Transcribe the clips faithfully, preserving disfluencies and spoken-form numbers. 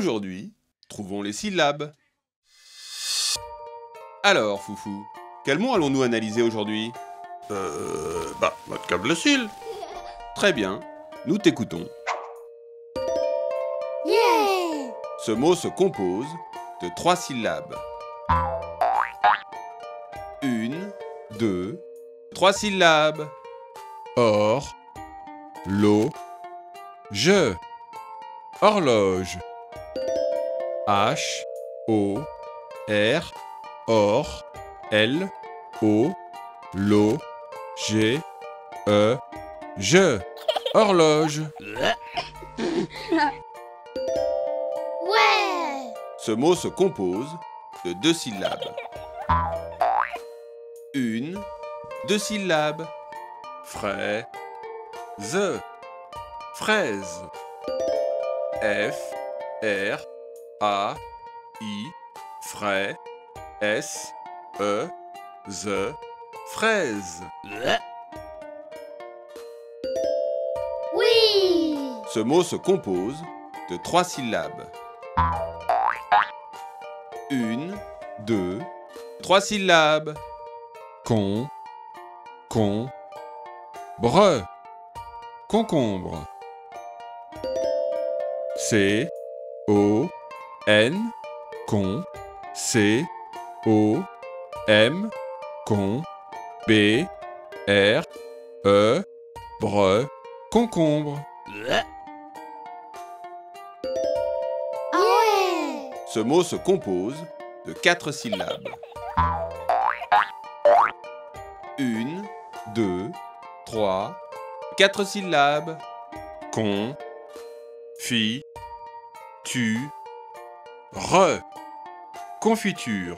Aujourd'hui, trouvons les syllabes. Alors, Foufou, quel mot allons-nous analyser aujourd'hui? Euh... Bah, notre cablecile. Très bien, nous t'écoutons. Yeah! Ce mot se compose de trois syllabes. Une, deux, trois syllabes. Or, lo, je, horloge. H, O, R, or, L, O, lo, G, E, je, horloge. Ouais! Ce mot se compose de deux syllabes. Une, deux syllabes. Frais, ze, fraise. F, R, A, I, frais, S, E, ze, fraise. Oui! Ce mot se compose de trois syllabes. Une, deux, trois syllabes. Con, con, bre, concombre. C, O, N, con, C, O, M, con, B, R, E, bre, concombre. Ah ouais! Ce mot se compose de quatre syllabes. Une, deux, trois, quatre syllabes. Con, fi, tu, re, confiture.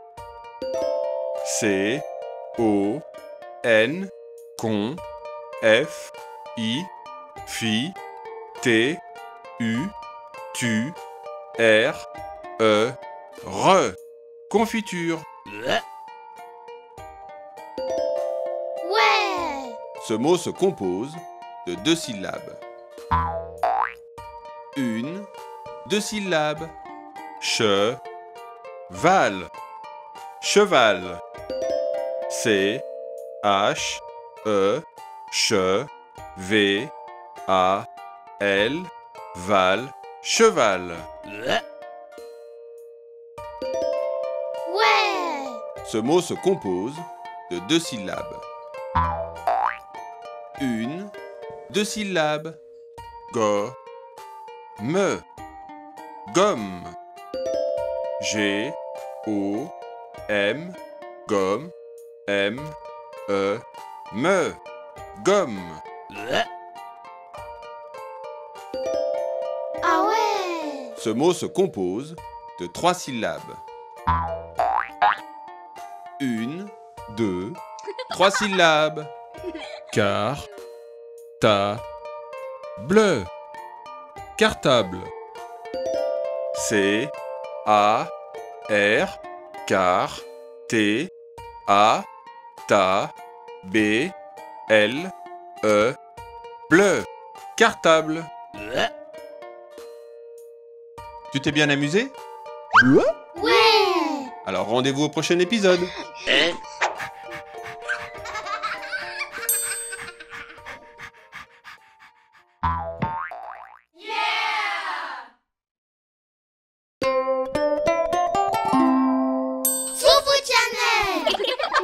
C, O, N, con, F, I, fi, T, U, tu, R, E, re, confiture. Ouais! Ce mot se compose de deux syllabes. Une, deux syllabes. Che, val, cheval. C, H, E, che, V, A, L, val, cheval. Ouais! Ce mot se compose de deux syllabes. Une, deux syllabes. Go, me, gomme. G, O, M, gomme, M, E, me, gomme. Ah ouais! Ce mot se compose de trois syllabes. Une, deux, trois syllabes. Car, ta, bleu, cartable. C, A, R, car, T, A, ta, B, L, E, bleu, cartable. Tu t'es bien amusé? Ouais! Alors rendez-vous au prochain épisode. Foufou Channel!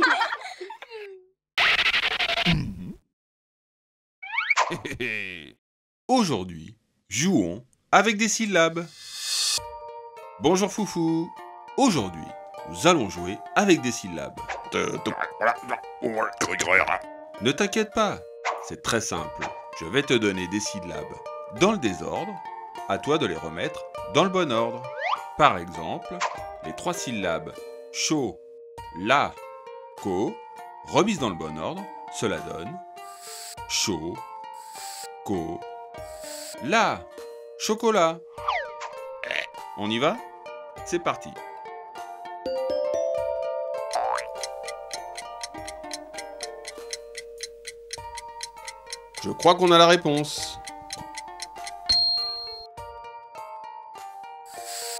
Aujourd'hui, jouons avec des syllabes. Bonjour Foufou. Aujourd'hui, nous allons jouer avec des syllabes. Ne t'inquiète pas, c'est très simple. Je vais te donner des syllabes dans le désordre. À toi de les remettre dans le bon ordre. Par exemple, les trois syllabes chaud, la, co, remises dans le bon ordre, cela donne chaud, co, la, chocolat. On y va? C'est parti. Je crois qu'on a la réponse.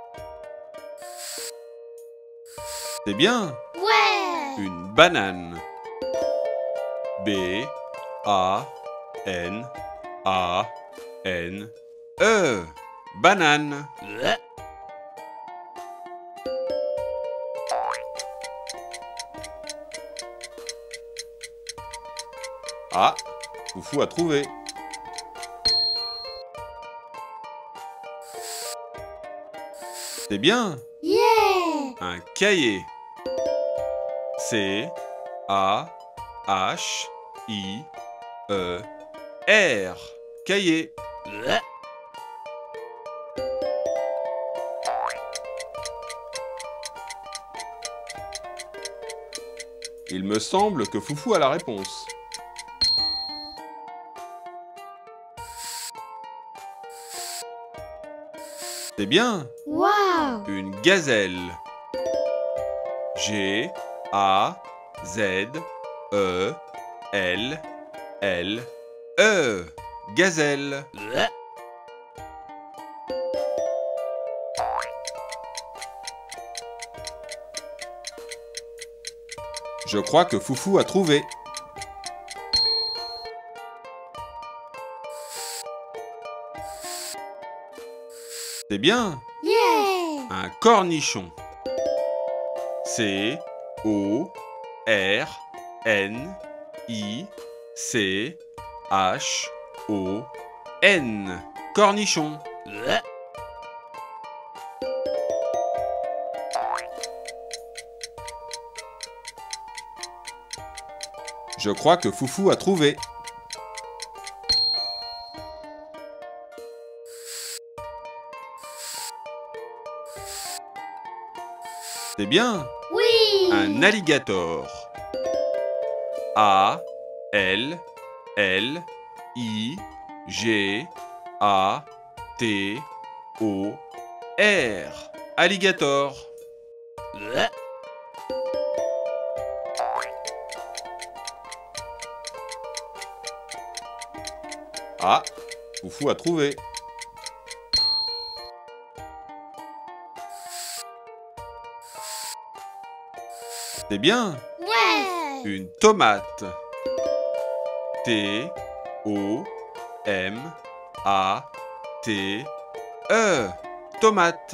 C'est bien. Ouais. Une banane. B A N A N E. Banane. Ah, Foufou a trouvé. C'est bien. Yeah. Un cahier. C A H I E R. Cahier. Il me semble que Foufou a la réponse. C'est bien. Wow. Une gazelle. G A Z E L L E. Gazelle. Je crois que Foufou a trouvé. C'est bien. Yeah. Un cornichon. C O R N I C H O N. Cornichon. Je crois que Foufou a trouvé. C'est bien. Oui. Un alligator. A L L I G A T O R. Alligator. Ah, Foufou a trouvé. C'est bien. Ouais. Une tomate. T O M A T E. Tomate.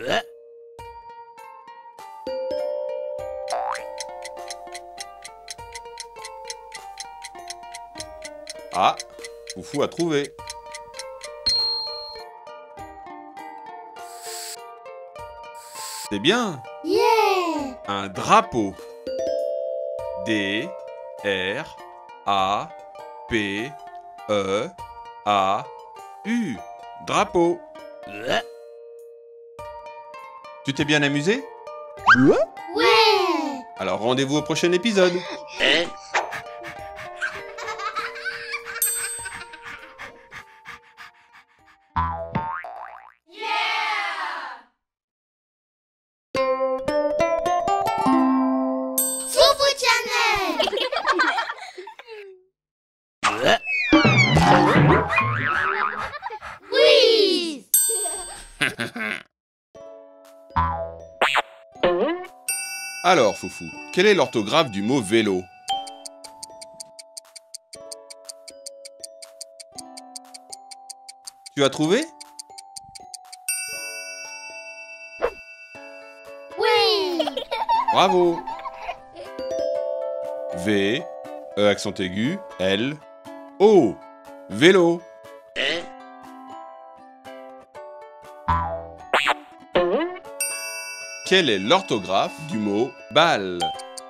Ah, Foufou a trouvé. C'est bien. Yeah. Un drapeau. D R A P E A U. Drapeau. Tu t'es bien amusé? Ouais. Alors rendez-vous au prochain épisode. Foufou Channel. Oui. Alors Foufou, quelle est l'orthographe du mot vélo? Tu as trouvé? Oui. Bravo! V, E accent aigu, L, O. Vélo. Quelle est l'orthographe du mot balle?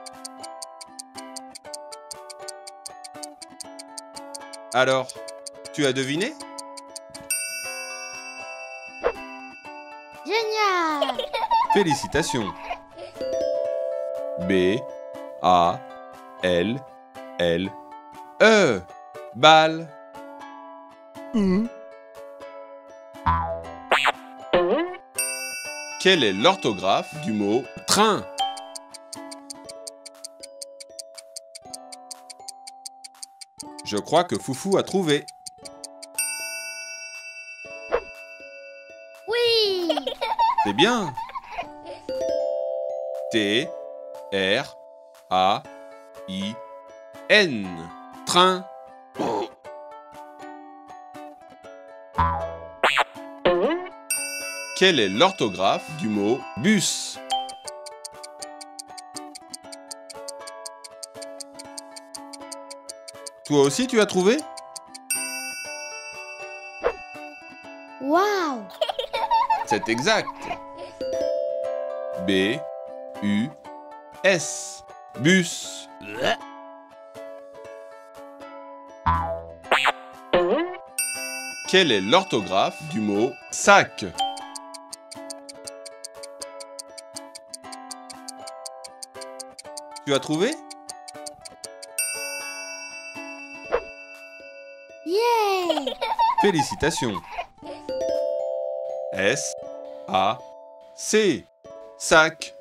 Alors, tu as deviné? Génial. Félicitations! B, A, L, L, E. Balle. Quelle est l'orthographe du mot train? Je crois que Foufou a trouvé. Oui. C'est bien. T, R, A, I, N. Train. Quelle est l'orthographe du mot bus? Toi aussi, tu as trouvé? Waouh! C'est exact. B, U, S. Bus. Quelle est l'orthographe du mot sac? Tu as trouvé? Yeah! Félicitations. S, A, C. Sac.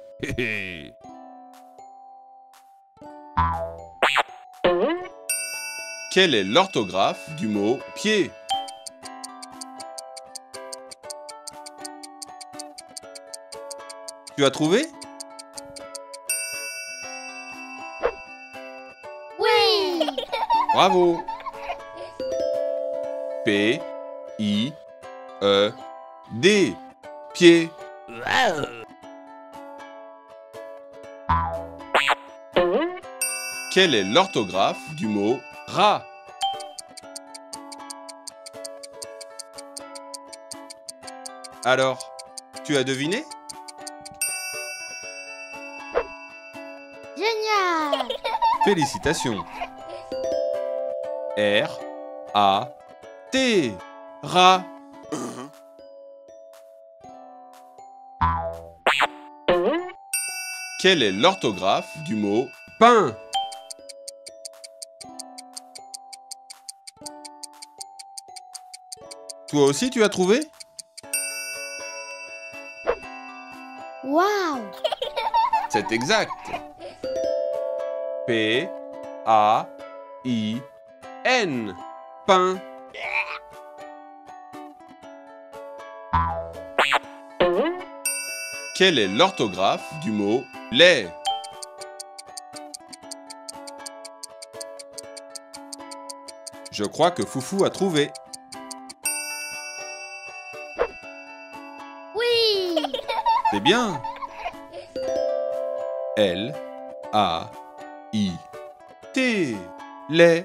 Quelle est l'orthographe du mot pied? Tu as trouvé? Oui! Bravo. P, I, E, D. Pied. Quelle est l'orthographe du mot rat? Alors, tu as deviné? Génial! Félicitations. R, A, T. Rat. Quelle est l'orthographe du mot pain? Toi aussi, tu as trouvé? Waouh! C'est exact. P, A, I, N. Pain. Quelle est l'orthographe du mot lait? Je crois que Foufou a trouvé. Oui! C'est bien. L, A, I, T. Lait.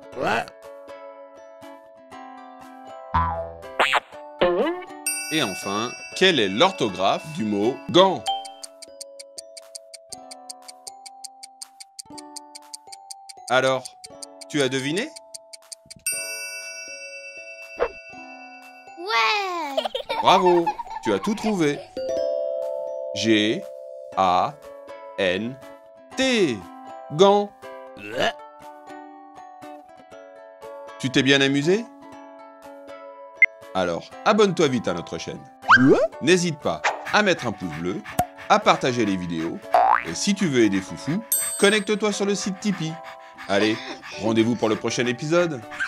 Et enfin, quelle est l'orthographe du mot gant? Alors, tu as deviné? Ouais! Bravo, tu as tout trouvé. G, A, N, T. Gant. Tu t'es bien amusé? Alors, abonne-toi vite à notre chaîne. N'hésite pas à mettre un pouce bleu, à partager les vidéos, et si tu veux aider Foufou, connecte-toi sur le site Tipeee. Allez, rendez-vous pour le prochain épisode.